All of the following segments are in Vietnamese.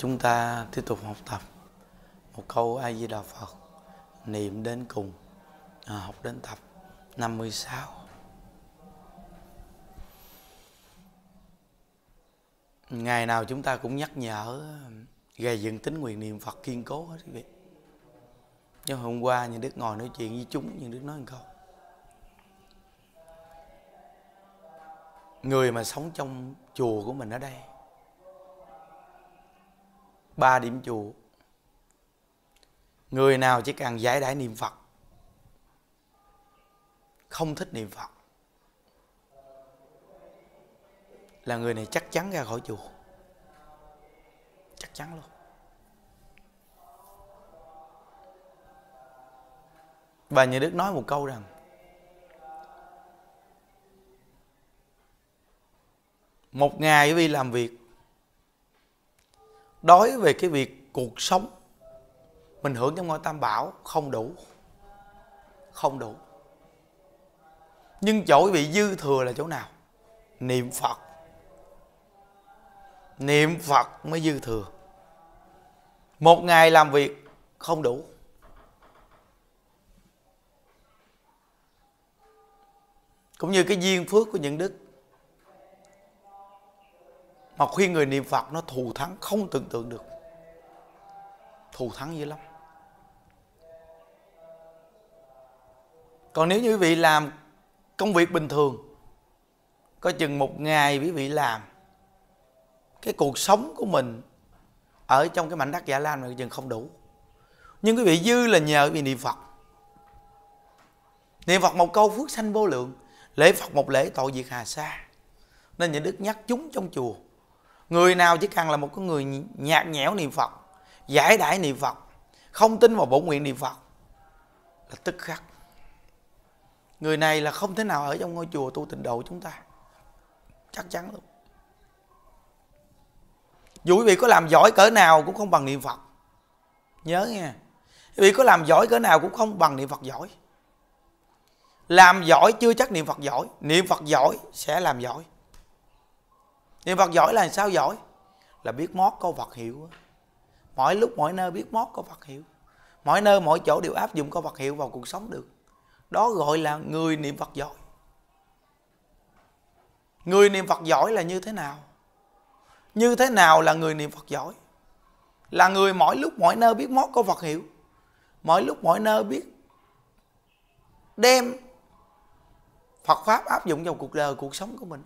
Chúng ta tiếp tục học tập một câu A Di Đà Phật niệm đến cùng, học đến tập 56. Ngày nào chúng ta cũng nhắc nhở gầy dựng tín nguyện niệm Phật kiên cố hết quý vị. Nhưng hôm qua những Đức ngồi nói chuyện với chúng, những Đức nói một câu: người mà sống trong chùa của mình ở đây, 3 điểm chùa, người nào chỉ cần giải đãi niệm Phật, không thích niệm Phật, là người này chắc chắn ra khỏi chùa. Chắc chắn luôn. Và Nhà Đức nói một câu rằng một ngày quý vị làm việc, đối với cái việc cuộc sống mình hưởng trong ngôi Tam Bảo không đủ. Không đủ. Nhưng chỗ quý vị dư thừa là chỗ nào? Niệm Phật. Niệm Phật mới dư thừa. Một ngày làm việc không đủ. Cũng như cái duyên phước của những Đức mà khuyên người niệm Phật nó thù thắng không tưởng tượng được. Thù thắng dữ lắm. Còn nếu như quý vị làm công việc bình thường, có chừng một ngày quý vị làm, cái cuộc sống của mình ở trong cái mảnh đất Dạ Lam này chừng không đủ. Nhưng quý vị dư là nhờ quý vị niệm Phật. Niệm Phật một câu phước sanh vô lượng, lễ Phật một lễ tội diệt hà sa. Nên Nhà Đức nhắc chúng trong chùa, người nào chỉ cần là một cái người nhạt nhẽo niệm Phật, giải đãi niệm Phật, không tin vào bổn nguyện niệm Phật, là tức khắc người này là không thể nào ở trong ngôi chùa tu tịnh độ chúng ta. Chắc chắn luôn. Dù quý vị có làm giỏi cỡ nào cũng không bằng niệm Phật. Nhớ nha, quý vị có làm giỏi cỡ nào cũng không bằng niệm Phật giỏi. Làm giỏi chưa chắc niệm Phật giỏi. Niệm Phật giỏi sẽ làm giỏi. Niệm Phật giỏi là sao giỏi? Là biết mót câu Phật hiệu. Mọi lúc mọi nơi biết mót câu Phật hiệu. Mọi nơi mọi chỗ đều áp dụng câu Phật hiệu vào cuộc sống được. Đó gọi là người niệm Phật giỏi. Người niệm Phật giỏi là như thế nào? Như thế nào là người niệm Phật giỏi? Là người mỗi lúc mỗi nơi biết mót câu Phật hiệu. Mỗi lúc mỗi nơi biết đem Phật Pháp áp dụng vào cuộc đời, cuộc sống của mình.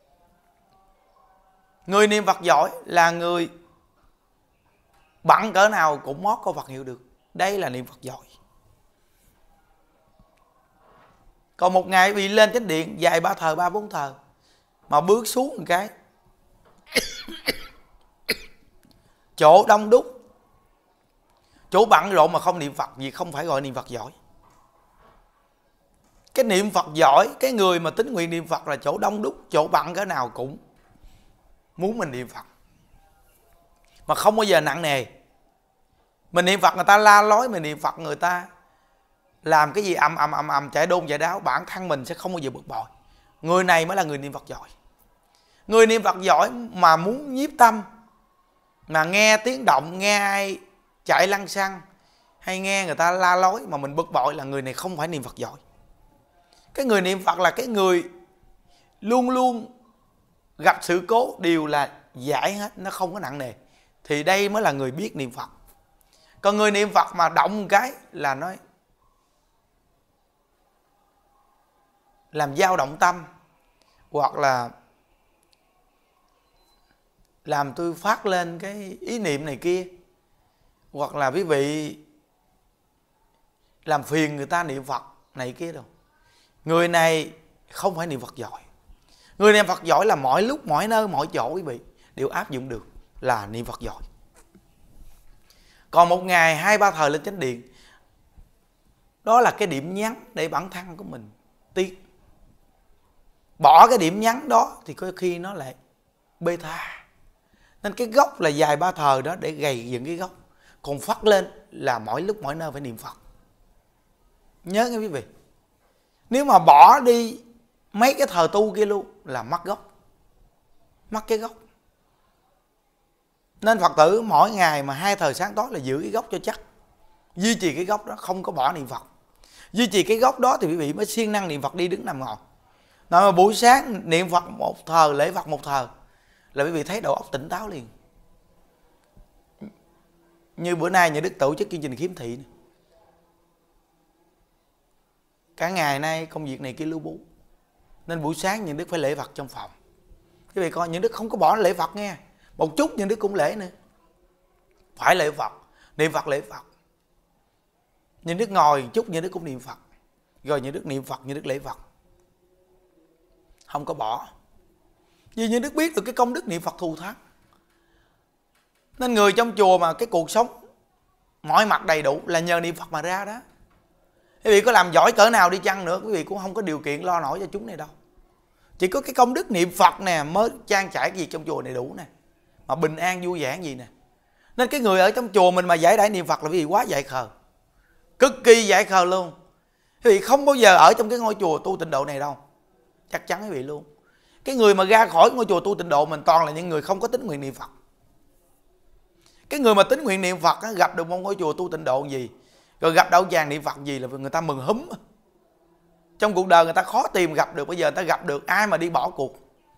Người niệm Phật giỏi là người bận cỡ nào cũng mót câu Phật hiệu được. Đây là niệm Phật giỏi. Còn một ngày bị lên chánh điện dài 3 thờ 3 4 thờ mà bước xuống một cái chỗ đông đúc, chỗ bận rộn mà không niệm Phật, vì không phải gọi niệm Phật giỏi. Cái niệm Phật giỏi, cái người mà tín nguyện niệm Phật là chỗ đông đúc, chỗ bận cỡ nào cũng muốn mình niệm Phật, mà không bao giờ nặng nề. Mình niệm Phật người ta la lối, mình niệm Phật người ta làm cái gì ầm chạy đôn chạy đáo, bản thân mình sẽ không bao giờ bực bội. Người này mới là người niệm Phật giỏi. Người niệm Phật giỏi mà muốn nhiếp tâm, mà nghe tiếng động, nghe ai chạy lăng xăng, hay nghe người ta la lối mà mình bực bội, là người này không phải niệm Phật giỏi. Cái người niệm Phật là cái người luôn luôn gặp sự cố đều là giải hết, nó không có nặng nề. Thì đây mới là người biết niệm Phật. Còn người niệm Phật mà động một cái là nói làm dao động tâm, hoặc là làm tôi phát lên cái ý niệm này kia, hoặc là quý vị làm phiền người ta niệm Phật này kia đâu. Người này không phải niệm Phật giỏi. Người niệm Phật giỏi là mọi lúc mọi nơi mọi chỗ quý vị đều áp dụng được, là niệm Phật giỏi. Còn một ngày 2 3 thờ lên chánh điện, đó là cái điểm nhắn để bản thân của mình tiếc. Bỏ cái điểm nhắn đó thì có khi nó lại bê tha. Nên cái gốc là dài 3 thờ đó để gầy dựng cái gốc. Còn phát lên là mỗi lúc mỗi nơi phải niệm Phật. Nhớ nghe quý vị. Nếu mà bỏ đi mấy cái thờ tu kia luôn là mất gốc. Mất cái gốc. Nên Phật tử mỗi ngày mà 2 thời sáng tối là giữ cái gốc cho chắc, duy trì cái gốc đó, không có bỏ niệm Phật. Duy trì cái gốc đó thì quý vị mới siêng năng niệm Phật đi đứng nằm ngồi. Nói mà buổi sáng niệm Phật một thờ, lễ Phật một thờ là quý vị thấy đầu óc tỉnh táo liền. Như bữa nay nhà Đức tổ chức chương trình khiếm thị này. Cả ngày nay công việc này kia lưu bú, nên buổi sáng nhà Đức phải lễ Phật trong phòng. Quý vị coi, nhà Đức không có bỏ lễ Phật nghe. Một chút nhà Đức cũng lễ nữa. Phải lễ Phật, niệm Phật lễ Phật. Nhà Đức ngồi chút nhà Đức cũng niệm Phật. Rồi nhà Đức niệm Phật, nhà Đức lễ Phật. Không có bỏ. Vì nhà Đức biết được cái công đức niệm Phật thù thắng. Nên người trong chùa mà cái cuộc sống mọi mặt đầy đủ là nhờ niệm Phật mà ra đó. Quý vị có làm giỏi cỡ nào đi chăng nữa, quý vị cũng không có điều kiện lo nổi cho chúng này đâu. Chỉ có cái công đức niệm Phật nè mới trang trải cái gì trong chùa này đủ nè, mà bình an vui vẻ gì nè. Nên cái người ở trong chùa mình mà giải đãi niệm Phật là quý vị quá dại khờ, cực kỳ dại khờ luôn. Quý vị không bao giờ ở trong cái ngôi chùa tu tịnh độ này đâu, chắc chắn quý vị luôn. Cái người mà ra khỏi ngôi chùa tu tịnh độ mình toàn là những người không có tín nguyện niệm Phật. Cái người mà tín nguyện niệm Phật á, gặp được một ngôi chùa tu tịnh độ gì, rồi gặp đạo tràng niệm Phật gì là người ta mừng húm. Trong cuộc đời người ta khó tìm gặp được, bây giờ người ta gặp được, ai mà đi bỏ cuộc.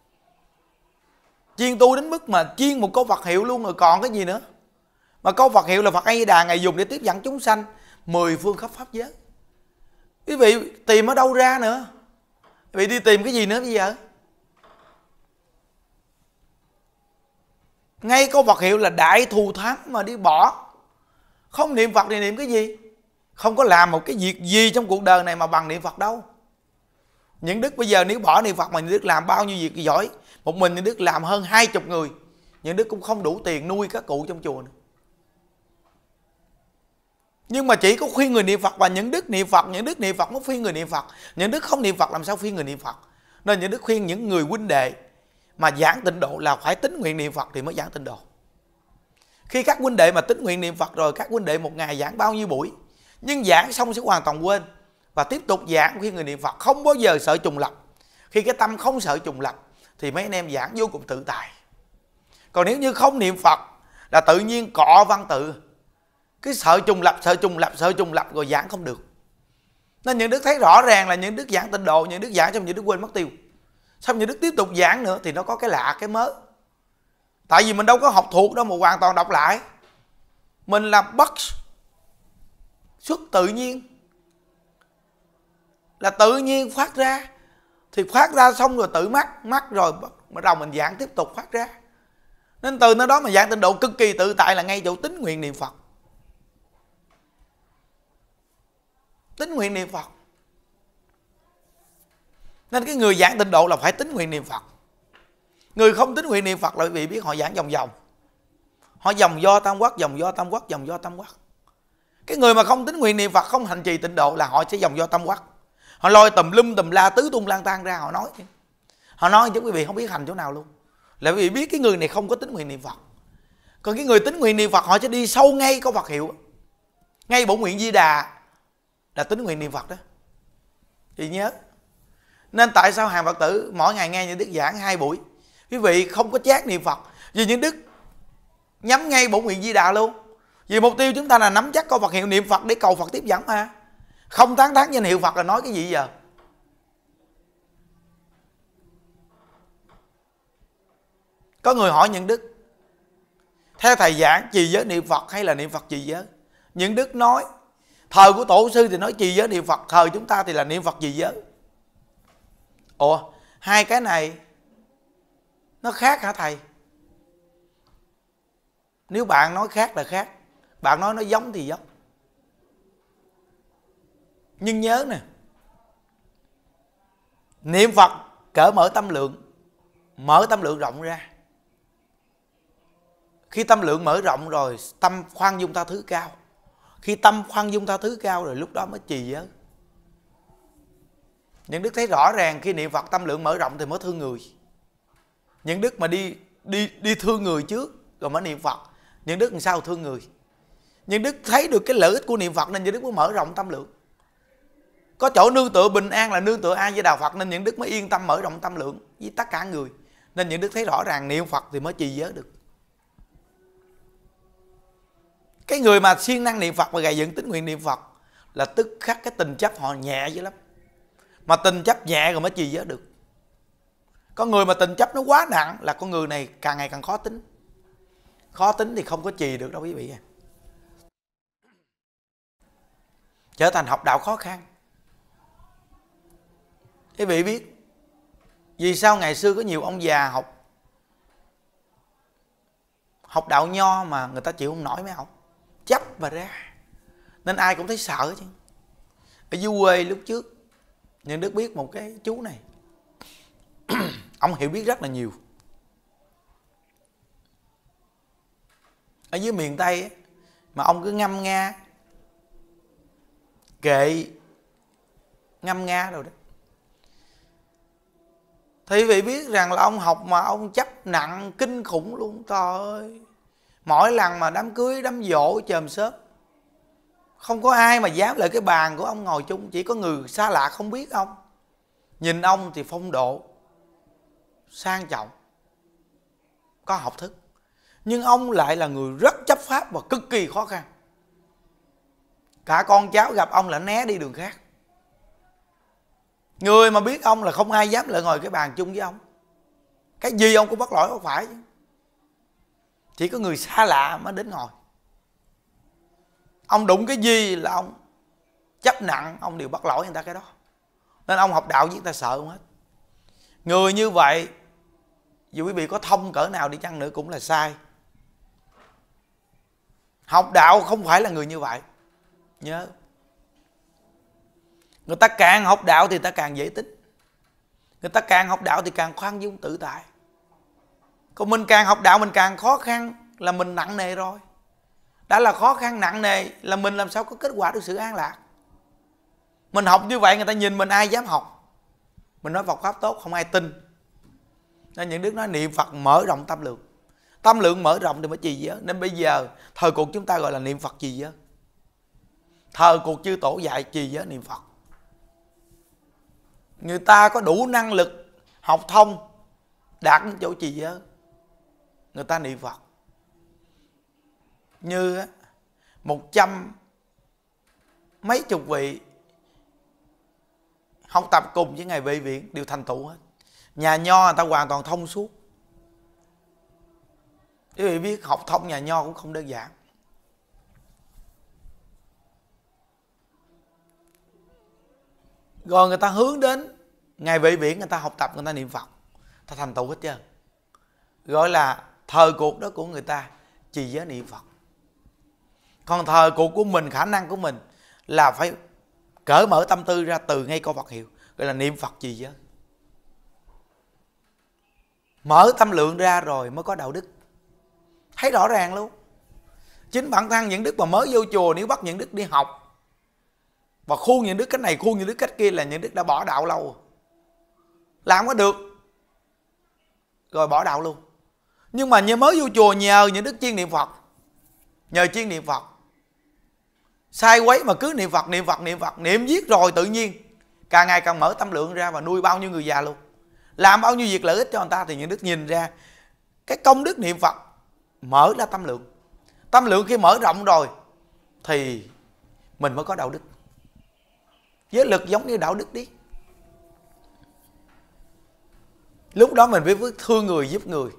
Chuyên tu đến mức mà chuyên một câu Phật hiệu luôn rồi còn cái gì nữa. Mà câu Phật hiệu là Phật A Di Đà, Ngài dùng để tiếp dẫn chúng sanh 10 phương khắp pháp giới. Quý vị tìm ở đâu ra nữa? Quý vị đi tìm cái gì nữa bây giờ? Ngay câu Phật hiệu là đại thù thắng mà đi bỏ. Không niệm Phật thì niệm cái gì? Không có làm một cái việc gì trong cuộc đời này mà bằng niệm Phật đâu. Những Đức bây giờ nếu bỏ niệm Phật mà những Đức làm bao nhiêu việc giỏi. Một mình những Đức làm hơn 20 người. Những Đức cũng không đủ tiền nuôi các cụ trong chùa nữa. Nhưng mà chỉ có khuyên người niệm Phật và những Đức niệm Phật. Những Đức niệm Phật mới khuyên người niệm Phật. Những Đức không niệm Phật làm sao khuyên người niệm Phật. Nên những Đức khuyên những người huynh đệ mà giảng tịnh độ là phải tín nguyện niệm Phật thì mới giảng tịnh độ. Khi các huynh đệ mà tín nguyện niệm Phật rồi, các huynh đệ một ngày giảng bao nhiêu buổi, nhưng giảng xong sẽ hoàn toàn quên và tiếp tục giảng khuyên người niệm Phật, không bao giờ sợ trùng lập. Khi cái tâm không sợ trùng lập thì mấy anh em giảng vô cùng tự tại. Còn nếu như không niệm Phật là tự nhiên cọ văn tự, cứ sợ trùng lập, sợ trùng lập, sợ trùng lập rồi giảng không được. Nên những Đức thấy rõ ràng là những Đức giảng tịnh độ, những Đức giảng xong những Đức quên mất tiêu. Xong những Đức tiếp tục giảng nữa thì nó có cái lạ, cái mới. Tại vì mình đâu có học thuộc đâu mà hoàn toàn đọc lại. Mình là bắt xuất tự nhiên, là tự nhiên phát ra. Thì phát ra xong rồi tự mắc rồi bắt đầu mình giảng tiếp tục phát ra. Nên từ nơi đó mà giảng tịnh độ cực kỳ tự tại là ngay chỗ tín nguyện niệm Phật. Tín nguyện niệm Phật. Nên cái người giảng tịnh độ là phải tín nguyện niệm Phật. Người không tín nguyện niệm Phật là quý vị biết họ giảng vòng vòng. Họ vòng do tam quốc, vòng do tam quốc, vòng do tam quốc. Cái người mà không tín nguyện niệm Phật, không hành trì tịnh độ là họ sẽ vòng do tam quốc. Họ lôi tùm lum tùm la tứ tung lang tan ra họ nói. Họ nói chứ quý vị không biết hành chỗ nào luôn. Là quý vị biết cái người này không có tín nguyện niệm Phật. Còn cái người tín nguyện niệm Phật họ sẽ đi sâu ngay câu Phật hiệu. Ngay bổn nguyện Di Đà là tín nguyện niệm Phật đó. Chị nhớ. Nên tại sao hàng Phật tử mỗi ngày nghe những Đức giảng 2 buổi, quý vị không có chát niệm Phật? Vì những Đức nhắm ngay bổn nguyện Di Đà luôn. Vì mục tiêu chúng ta là nắm chắc câu Phật hiệu niệm Phật để cầu Phật tiếp dẫn mà. Không tán thán danh hiệu Phật là nói cái gì giờ? Có người hỏi những Đức, theo thầy giảng trì giới niệm Phật hay là niệm Phật trì giới? Những Đức nói thời của tổ sư thì nói trì giới niệm Phật, thời chúng ta thì là niệm Phật trì giới. Ủa, hai cái này nó khác hả thầy? Nếu bạn nói khác là khác, bạn nói nó giống thì giống. Nhưng nhớ nè, niệm Phật cỡ mở tâm lượng rộng ra. Khi tâm lượng mở rộng rồi, tâm khoan dung tha thứ cao. Khi tâm khoan dung tha thứ cao rồi lúc đó mới trì giới. Những Đức thấy rõ ràng khi niệm Phật tâm lượng mở rộng thì mới thương người. Những Đức mà đi thương người trước rồi mới niệm Phật, những Đức làm sao thương người? Những Đức thấy được cái lợi ích của niệm Phật nên những Đức mới mở rộng tâm lượng. Có chỗ nương tựa bình an là nương tựa A Di Đà Phật nên những Đức mới yên tâm mở rộng tâm lượng với tất cả người. Nên những Đức thấy rõ ràng niệm Phật thì mới trì giới được. Cái người mà siêng năng niệm Phật và gầy dựng tín nguyện niệm Phật là tức khắc cái tình chấp họ nhẹ dữ lắm. Mà tình chấp nhẹ rồi mới trì giới được. Con người mà tình chấp nó quá nặng là con người này càng ngày càng khó tính. Khó tính thì không có trì được đâu quý vị. Trở thành học đạo khó khăn. Quý vị biết vì sao ngày xưa có nhiều ông già học đạo nho mà người ta chịu không nổi mấy ông, chấp và ra, nên ai cũng thấy sợ chứ. Ở dưới quê lúc trước Nhân Đức biết một cái chú này ông hiểu biết rất là nhiều. Ở dưới miền Tây ấy, mà ông cứ ngâm nga kệ ngâm nga rồi đó, thì vị biết rằng là ông học mà ông chấp nặng kinh khủng luôn. Trời ơi, mỗi lần mà đám cưới đám giỗ chòm xóm không có ai mà dám lại cái bàn của ông ngồi chung. Chỉ có người xa lạ không biết ông, nhìn ông thì phong độ sang trọng, có học thức, nhưng ông lại là người rất chấp pháp và cực kỳ khó khăn. Cả con cháu gặp ông là né đi đường khác. Người mà biết ông là không ai dám lại ngồi cái bàn chung với ông. Cái gì ông cũng bắt lỗi không phải chứ. Chỉ có người xa lạ mới đến ngồi. Ông đụng cái gì là ông chấp nặng, ông đều bắt lỗi người ta cái đó. Nên ông học đạo với người ta sợ không hết. Người như vậy dù quý vị có thông cỡ nào đi chăng nữa cũng là sai. Học đạo không phải là người như vậy. Nhớ, người ta càng học đạo thì ta càng dễ tính. Người ta càng học đạo thì càng khoan dung tự tại. Còn mình càng học đạo mình càng khó khăn là mình nặng nề rồi. Đã là khó khăn nặng nề là mình làm sao có kết quả được sự an lạc. Mình học như vậy người ta nhìn mình ai dám học. Mình nói Phật pháp tốt không ai tin. Nên những Đức nói niệm Phật mở rộng tâm lượng. Tâm lượng mở rộng thì mới trì giới. Nên bây giờ thời cuộc chúng ta gọi là niệm Phật trì giới. Thời cuộc chư tổ dạy trì giới niệm Phật. Người ta có đủ năng lực học thông đạt đến chỗ trì giới, người ta niệm Phật. Như 100 mấy chục vị học tập cùng với Ngài Vị Viện đều thành tựu hết. Nhà nho người ta hoàn toàn thông suốt. Quý vị biết học thông nhà nho cũng không đơn giản. Rồi người ta hướng đến Ngài Vị Viện, người ta học tập, người ta niệm Phật, ta thành tựu hết trơn. Gọi là thời cuộc đó của người ta trì giới niệm Phật. Còn thời cuộc của mình, khả năng của mình là phải cởi mở tâm tư ra từ ngay câu Phật hiệu, gọi là niệm Phật trì giới. Mở tâm lượng ra rồi mới có đạo đức. Thấy rõ ràng luôn. Chính bản thân những Đức mà mới vô chùa, nếu bắt những Đức đi học và khuôn những Đức cách này, khuôn những Đức cách kia là những Đức đã bỏ đạo lâu. Làm có được rồi bỏ đạo luôn. Nhưng mà như mới vô chùa nhờ những Đức chuyên niệm Phật, nhờ chuyên niệm Phật, sai quấy mà cứ niệm Phật, niệm Phật, niệm Phật, niệm viết rồi tự nhiên càng ngày càng mở tâm lượng ra và nuôi bao nhiêu người già luôn. Làm bao nhiêu việc lợi ích cho người ta thì những Đức nhìn ra cái công đức niệm Phật mở ra tâm lượng. Tâm lượng khi mở rộng rồi thì mình mới có đạo đức. Giới lực giống như đạo đức đi. Lúc đó mình biết thương người giúp người.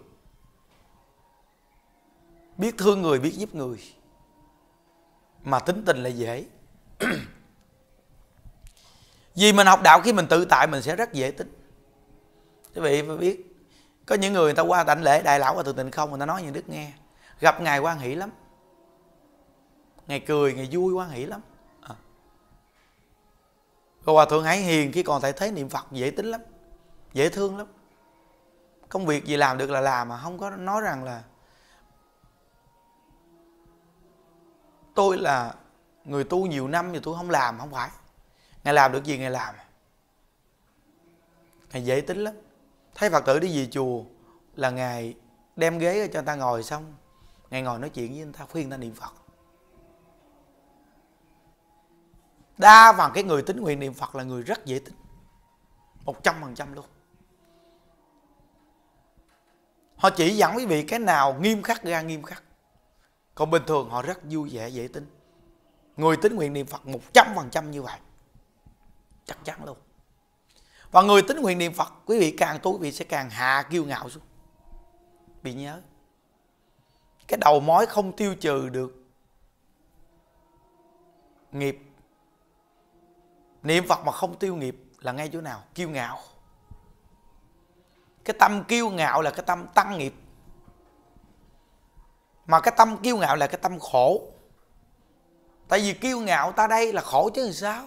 Biết thương người, biết giúp người. Mà tính tình là dễ. Vì mình học đạo khi mình tự tại mình sẽ rất dễ tính. Quý vị phải biết, có những người ta qua đảnh lễ Đại Lão và Từ Tịnh Không, người ta nói như Đức nghe, gặp Ngài hoan hỷ lắm. Ngài cười, Ngài vui hoan hỷ lắm. Rồi Hòa Thượng Hải Hiền khi còn tại thế niệm Phật dễ tính lắm, dễ thương lắm. Công việc gì làm được là làm, mà không có nói rằng là tôi là người tu nhiều năm nhưng tôi không làm, không phải. Ngài làm được gì Ngài làm. Ngài dễ tính lắm. Thấy Phật tử đi về chùa là Ngài đem ghế cho người ta ngồi, xong Ngài ngồi nói chuyện với người ta, khuyên người ta niệm Phật. Đa phần cái người tín nguyện niệm Phật là người rất dễ tính, 100% luôn. Họ chỉ dẫn quý vị cái nào nghiêm khắc ra nghiêm khắc, Còn bình thường họ rất vui vẻ dễ tính. Người tín nguyện niệm Phật 100% như vậy, chắc chắn luôn. Và người tín nguyện niệm Phật, quý vị càng tu quý vị sẽ càng hạ kiêu ngạo xuống. Bị nhớ, cái đầu mối không tiêu trừ được nghiệp. Niệm Phật mà không tiêu nghiệp là ngay chỗ nào? Kiêu ngạo. Cái tâm kiêu ngạo là cái tâm tăng nghiệp. Mà cái tâm kiêu ngạo là cái tâm khổ. Tại vì kiêu ngạo ta đây là khổ chứ làm sao.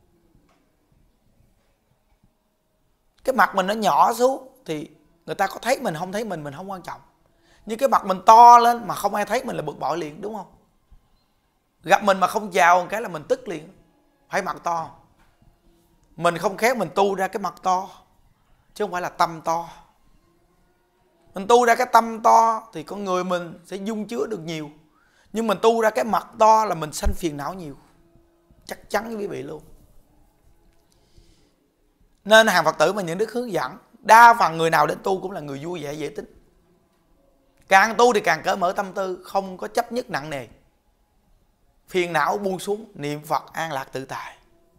Cái mặt mình nó nhỏ xuống thì người ta có thấy mình không thấy mình không quan trọng. Nhưng cái mặt mình to lên mà không ai thấy mình là bực bội liền, đúng không? Gặp mình mà không chào một cái là mình tức liền. Phải mặt to. Mình không khéo mình tu ra cái mặt to, chứ không phải là tâm to. Mình tu ra cái tâm to thì con người mình sẽ dung chứa được nhiều. Nhưng mình tu ra cái mặt to là mình sanh phiền não nhiều. Chắc chắn với quý vị luôn. Nên hàng Phật tử mà những đức hướng dẫn, đa phần người nào đến tu cũng là người vui vẻ dễ tính. Càng tu thì càng cởi mở tâm tư, không có chấp nhất nặng nề. Phiền não buông xuống, niệm Phật an lạc tự tại.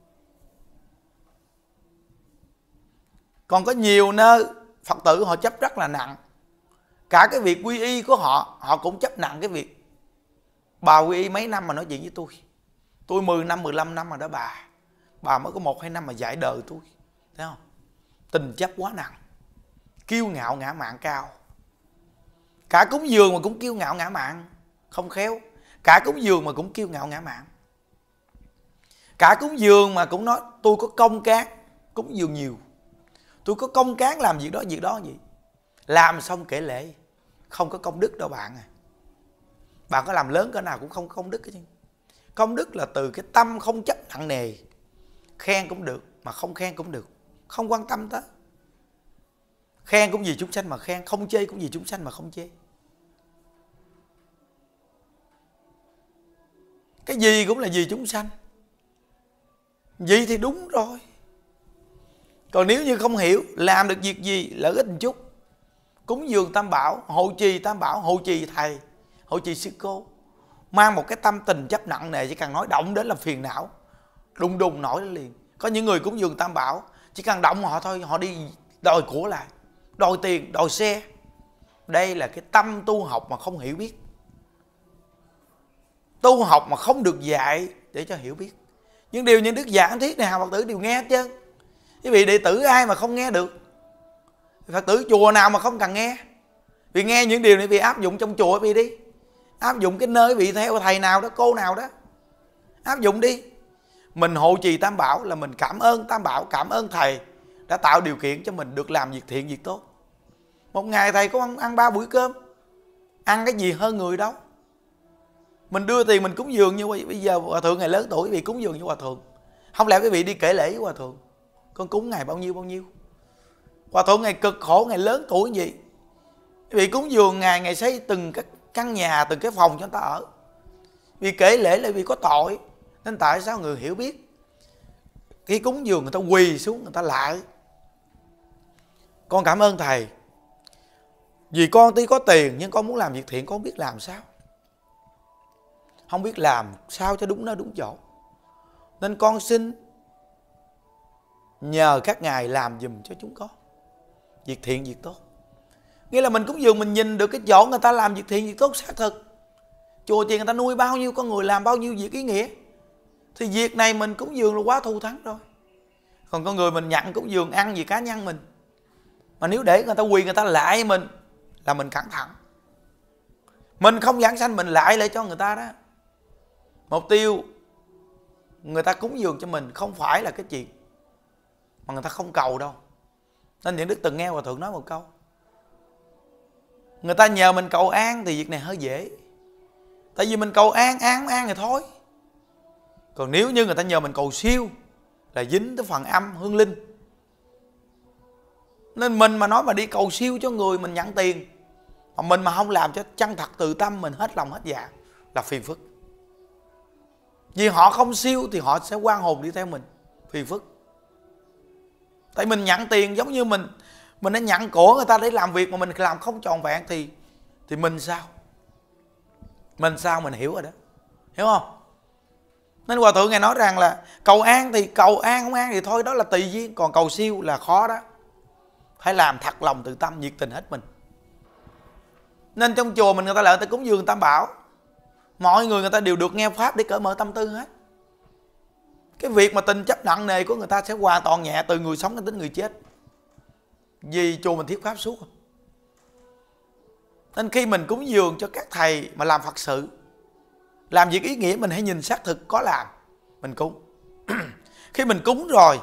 Còn có nhiều nơi Phật tử họ chấp rất là nặng. Cả cái việc quy y của họ, họ cũng chấp nặng cái việc. Bà quy y mấy năm mà nói chuyện với tôi 10 năm, 15 năm rồi đó bà. Bà mới có 1-2 năm mà dạy đời tôi. Thấy không? Tình chấp quá nặng. Kiêu ngạo ngã mạn cao. Cả cúng dường mà cũng kiêu ngạo ngã mạn, không khéo. Cả cúng dường mà cũng kiêu ngạo ngã mạn. Cả cúng dường mà cũng nói tôi có công cán, cúng dường nhiều. Tôi có công cán làm việc đó gì. Làm xong kể lễ, không có công đức đâu bạn à. Bạn có làm lớn cỡ nào cũng không có công đức chứ. Công đức là từ cái tâm không chấp nặng nề. Khen cũng được mà không khen cũng được, không quan tâm tới. Khen cũng vì chúng sanh mà khen, không chê cũng vì chúng sanh mà không chê. Cái gì cũng là vì chúng sanh. Vậy thì đúng rồi. Còn nếu như không hiểu, làm được việc gì lợi ích một chút, cúng dường Tam Bảo, hộ trì Tam Bảo, hộ trì thầy, hộ trì sư cô, mang một cái tâm tình chấp nặng nề, chỉ cần nói động đến là phiền não, đùng đùng nổi lên liền. Có những người cúng dường Tam Bảo, chỉ cần động họ thôi, họ đi đòi của lại, đòi tiền, đòi xe. Đây là cái tâm tu học mà không hiểu biết. Tu học mà không được dạy để cho hiểu biết. Nhưng điều những đức giảng thiết này hàng Phật tử đều nghe hết trơn. Quý vị đệ tử ai mà không nghe được? Phật tử chùa nào mà không cần nghe? Vì nghe những điều này vì áp dụng trong chùa vì đi. Áp dụng cái nơi vị theo thầy nào đó, cô nào đó. Áp dụng đi. Mình hộ trì Tam Bảo là mình cảm ơn Tam Bảo, cảm ơn thầy đã tạo điều kiện cho mình được làm việc thiện, việc tốt. Một ngày thầy có ăn 3 buổi cơm, ăn cái gì hơn người đâu. Mình đưa tiền mình cúng dường như bây giờ hòa thượng ngày lớn tuổi, quý vị cúng dường như hòa thượng. Không lẽ quý vị đi kể lễ với hòa thượng? Con cúng ngày bao nhiêu? Hòa thượng ngày cực khổ, ngày lớn tuổi như vậy. Quý vị cúng dường ngày xây từng cái căn nhà, từng cái phòng cho người ta ở. Vì kể lễ là vì có tội. Nên tại sao người hiểu biết, khi cúng dường người ta quỳ xuống, người ta lại. Con cảm ơn thầy, vì con tuy có tiền nhưng con muốn làm việc thiện, con không biết làm sao. Không biết làm sao cho đúng nơi đúng chỗ. Nên con xin nhờ các ngài làm giùm cho chúng con việc thiện, việc tốt. Nghĩa là mình cúng dường mình nhìn được cái chỗ người ta làm việc thiện, việc tốt xác thực. Chùa chiền người ta nuôi bao nhiêu con người, làm bao nhiêu việc ý nghĩa, thì việc này mình cúng dường là quá thù thắng rồi. Còn con người mình nhận cúng dường ăn vì cá nhân mình, mà nếu để người ta quỳ người ta lại mình là mình cẩn thận. Mình không giảng sanh mình lại cho người ta đó. Mục tiêu người ta cúng dường cho mình không phải là cái chuyện mà người ta không cầu đâu. Nên những đức từng nghe hòa thượng nói một câu, người ta nhờ mình cầu an thì việc này hơi dễ. Tại vì mình cầu an thì thôi. Còn nếu như người ta nhờ mình cầu siêu là dính tới phần âm hương linh. Nên mình mà nói mà đi cầu siêu cho người, mình nhận tiền, mà mình mà không làm cho chân thật từ tâm mình, hết lòng hết dạ, là phiền phức. Vì họ không siêu thì họ sẽ oan hồn đi theo mình, phiền phức. Tại mình nhận tiền giống như mình đã nhận của người ta để làm việc mà mình làm không trọn vẹn thì mình sao? Mình sao mình hiểu rồi đó, hiểu không? Nên Hòa Thượng Ngài nói rằng là cầu an thì cầu an, không an thì thôi, đó là tùy duyên. Còn cầu siêu là khó đó, phải làm thật lòng từ tâm, nhiệt tình hết mình. Nên trong chùa mình, người ta lại người ta cúng dường Tam Bảo, mọi người ta đều được nghe pháp để cởi mở tâm tư hết. Cái việc mà tình chấp nặng nề của người ta sẽ hoàn toàn nhẹ, từ người sống đến người chết, vì chùa mình thuyết pháp suốt. Nên khi mình cúng dường cho các thầy mà làm Phật sự, làm việc ý nghĩa, mình hãy nhìn xác thực có làm, mình cúng. Khi mình cúng rồi,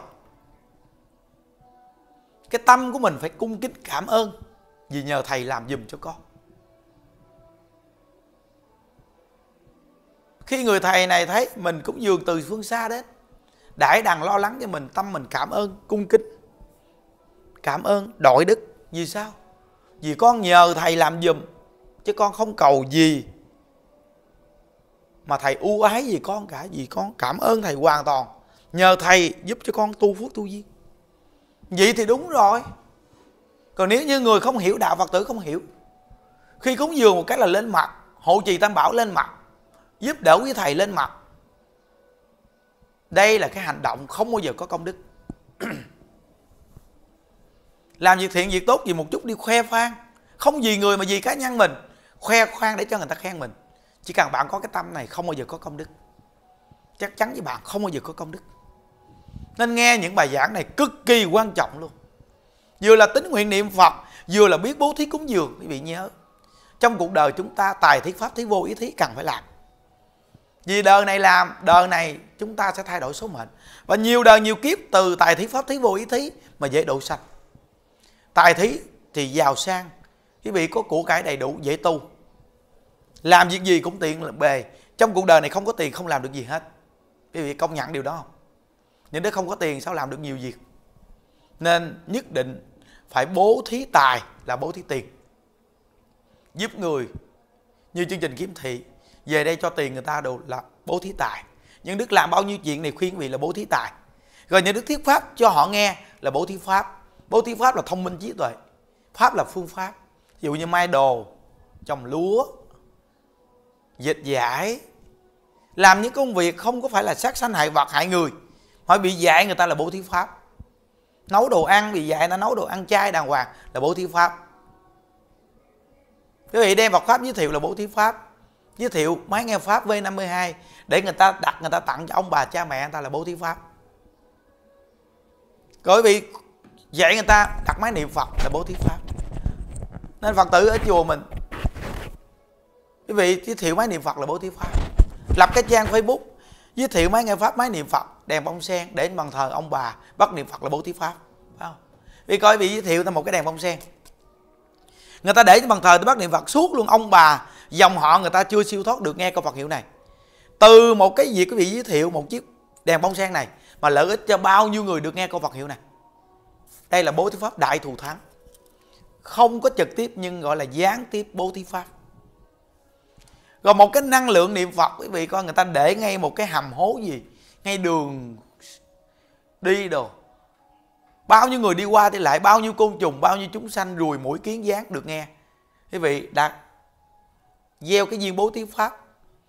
cái tâm của mình phải cung kính cảm ơn, vì nhờ thầy làm giùm cho con. Khi người thầy này thấy mình cúng dường từ phương xa đến, đãi đằng lo lắng cho mình, tâm mình cảm ơn, cung kính, cảm ơn, đội đức. Vì sao? Vì con nhờ thầy làm giùm, chứ con không cầu gì mà thầy ưu ái gì con cả. Vì con cảm ơn thầy hoàn toàn, nhờ thầy giúp cho con tu phước tu duyên. Vậy thì đúng rồi. Còn nếu như người không hiểu đạo, Phật tử không hiểu, khi cúng dường một cái là lên mặt, hộ trì Tam Bảo lên mặt, giúp đỡ với thầy lên mặt, đây là cái hành động không bao giờ có công đức. Làm việc thiện việc tốt gì một chút đi khoe khoang, không vì người mà vì cá nhân mình, khoe khoang để cho người ta khen mình. Chỉ cần bạn có cái tâm này, không bao giờ có công đức. Chắc chắn với bạn không bao giờ có công đức. Nên nghe những bài giảng này cực kỳ quan trọng luôn. Vừa là tín nguyện niệm Phật, vừa là biết bố thí cúng dường. Quý vị nhớ, trong cuộc đời chúng ta tài thí pháp thí vô ý thí cần phải làm. Vì đời này làm, đời này chúng ta sẽ thay đổi số mệnh. Và nhiều đời nhiều kiếp từ tài thí pháp thí vô ý thí mà dễ độ sanh. Tài thí thì giàu sang, quý vị có của cải đầy đủ, dễ tu, làm việc gì cũng tiện bề. Trong cuộc đời này không có tiền không làm được gì hết. Quý vị công nhận điều đó không? Nhưng nếu không có tiền sao làm được nhiều việc. Nên nhất định phải bố thí tài là bố thí tiền, giúp người. Như chương trình kiếm thị về đây cho tiền người ta đều là bố thí tài. Nhưng Đức làm bao nhiêu chuyện này khuyên quý vị là bố thí tài. Rồi những Đức thuyết pháp cho họ nghe là bố thí pháp. Bố thí pháp là thông minh trí tuệ, pháp là phương pháp. Ví dụ như mai đồ, trồng lúa, dệt vải, làm những công việc không có phải là sát sanh hại vật hại người, phải bị dạy người ta là bố thí pháp. Nấu đồ ăn bị dạy người ta nấu đồ ăn chay đàng hoàng là bố thí pháp. Quý vị đem Phật pháp giới thiệu là bố thí pháp. Giới thiệu máy nghe pháp V52 để người ta đặt, người ta tặng cho ông bà cha mẹ người ta là bố thí pháp. Rồi quý vị dạy người ta đặt máy niệm Phật là bố thí pháp. Nên Phật tử ở chùa mình, quý vị giới thiệu máy niệm Phật là bố thí pháp. Lập cái trang Facebook giới thiệu máy nghe pháp, máy niệm Phật, đèn bông sen để bàn thờ ông bà bắt niệm Phật là bố thí pháp, phải không? Vì coi vị giới thiệu ta một cái đèn bông sen, người ta để trên bàn thờ tôi bắt niệm Phật suốt luôn, ông bà dòng họ người ta chưa siêu thoát được nghe câu Phật hiệu này. Từ một cái việc quý vị giới thiệu một chiếc đèn bông sen này mà lợi ích cho bao nhiêu người được nghe câu Phật hiệu này. Đây là bố thí pháp đại thù thắng, không có trực tiếp nhưng gọi là gián tiếp bố thí pháp. Rồi một cái năng lượng niệm Phật, quý vị coi người ta để ngay một cái hầm hố gì, ngay đường đi đồ, bao nhiêu người đi qua thì lại, bao nhiêu côn trùng, bao nhiêu chúng sanh, ruồi muỗi kiến gián được nghe. Quý vị đặt gieo cái duyên bố thí pháp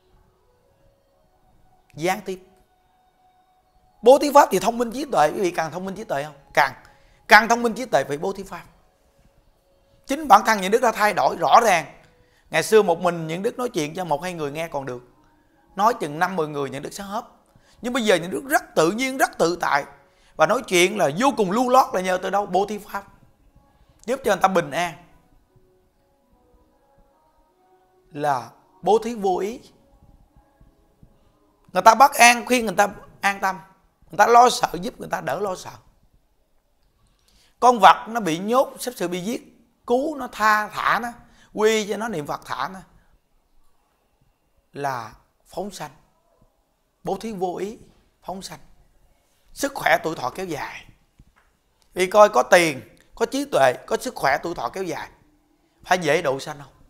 gián tiếp. Bố thí pháp thì thông minh trí tuệ, quý vị cần thông minh trí tuệ không? Càng thông minh trí tuệ phải bố thí pháp. Chính bản thân những đức đã thay đổi rõ ràng. Ngày xưa một mình những đức nói chuyện cho một hai người nghe còn được, nói chừng 5-10 người những đức sẽ hớp. Nhưng bây giờ những đức rất tự nhiên, rất tự tại, và nói chuyện là vô cùng lưu loát là nhờ từ đâu? Bố thí pháp, giúp cho người ta bình an, là bố thí vô ý. Người ta bất an khuyên người ta an tâm, người ta lo sợ giúp người ta đỡ lo sợ. Con vật nó bị nhốt sắp sửa bị giết, cứu nó, thả nó, quy cho nó niệm Phật thả nó, là phóng sanh. Bố thí vô ý phóng sanh, sức khỏe tuổi thọ kéo dài. Vì coi có tiền, có trí tuệ, có sức khỏe tuổi thọ kéo dài, phải dễ độ sanh không?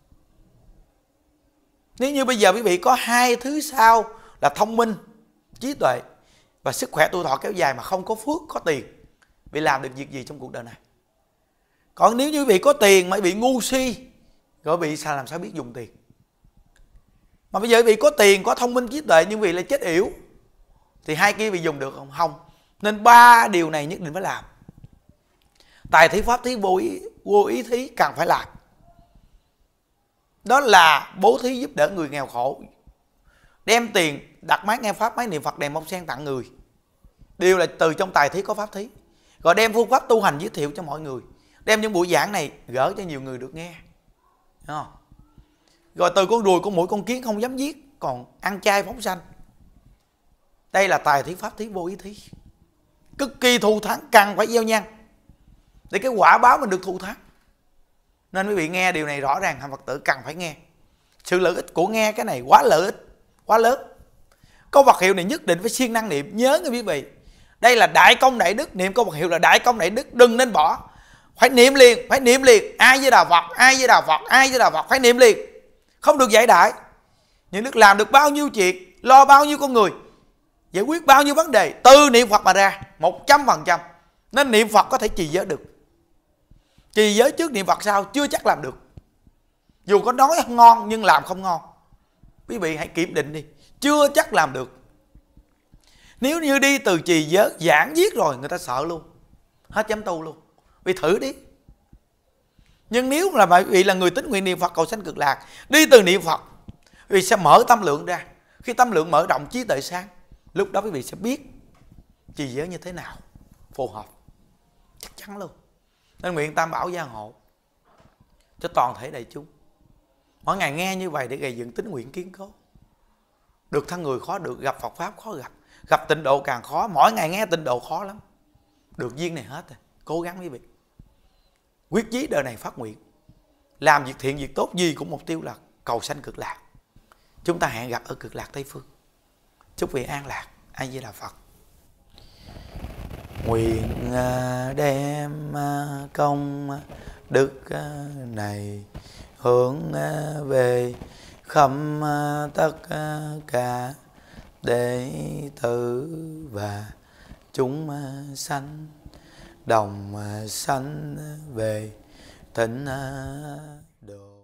Nếu như bây giờ quý vị có hai thứ sau là thông minh, trí tuệ và sức khỏe tuổi thọ kéo dài mà không có phước, có tiền, bị làm được việc gì trong cuộc đời này? Còn nếu như quý vị có tiền mà bị ngu si, rồi bị làm sao biết dùng tiền? Mà bây giờ quý vị có tiền, có thông minh trí tuệ nhưng vì lại chết yểu thì hai kia bị dùng được không? Không. Nên 3 điều này nhất định phải làm. Tài thí pháp thí vô ý thí cần phải làm. Đó là bố thí giúp đỡ người nghèo khổ, đem tiền đặt máy nghe pháp, máy niệm Phật, đèn bông sen tặng người, đều là từ trong tài thí có pháp thí. Rồi đem phương pháp tu hành giới thiệu cho mọi người, đem những buổi giảng này gỡ cho nhiều người được nghe. Đúng không? Rồi từ con ruồi, con muỗi, con kiến không dám giết, còn ăn chay phóng sanh. Đây là tài thí pháp thí vô ý thí, cực kỳ thù thắng, cần phải gieo nhân để cái quả báo mình được thù thắng. Nên quý vị nghe điều này rõ ràng, hàng Phật tử cần phải nghe. Sự lợi ích của nghe cái này quá lợi ích, quá lớn. Câu Phật hiệu này nhất định phải siêng năng niệm. Nhớ nghe quý vị, đây là đại công đại đức. Niệm câu Phật hiệu là đại công đại đức, đừng nên bỏ. Phải niệm liền, phải niệm liền. Ai với Đạo Phật, ai với Đạo Phật, ai với Đạo Phật, phải niệm liền, không được giải đại. Những đức làm được bao nhiêu chuyện, lo bao nhiêu con người, giải quyết bao nhiêu vấn đề, từ niệm Phật mà ra 100%. Nên niệm Phật có thể trì giới được. Trì giới trước niệm Phật sau chưa chắc làm được. Dù có nói ngon nhưng làm không ngon. Quý vị hãy kiểm định đi, chưa chắc làm được. Nếu như đi từ trì giới giảng viết rồi, người ta sợ luôn, hết dám tu luôn. Vì thử đi. Nhưng nếu là quý vị là người tín nguyện niệm Phật cầu sanh cực lạc, đi từ niệm Phật, quý vị sẽ mở tâm lượng ra. Khi tâm lượng mở rộng, trí tuệ sáng, lúc đó quý vị sẽ biết trì giới như thế nào phù hợp, chắc chắn luôn. Nên nguyện Tam Bảo gia hộ cho toàn thể đại chúng. Mỗi ngày nghe như vậy để gây dựng tín nguyện kiên cố. Được thân người khó được, gặp Phật Pháp khó gặp, gặp tịnh độ càng khó. Mỗi ngày nghe tịnh độ khó lắm. Được duyên này hết rồi, cố gắng quý vị. Quyết chí đời này phát nguyện, làm việc thiện việc tốt gì cũng mục tiêu là cầu sanh cực lạc. Chúng ta hẹn gặp ở cực lạc Tây Phương. Chúc vị an lạc. A Di Đà Phật. Nguyện đem công đức này hướng về khắp tất cả đệ tử và chúng sanh, đồng sanh về tịnh độ.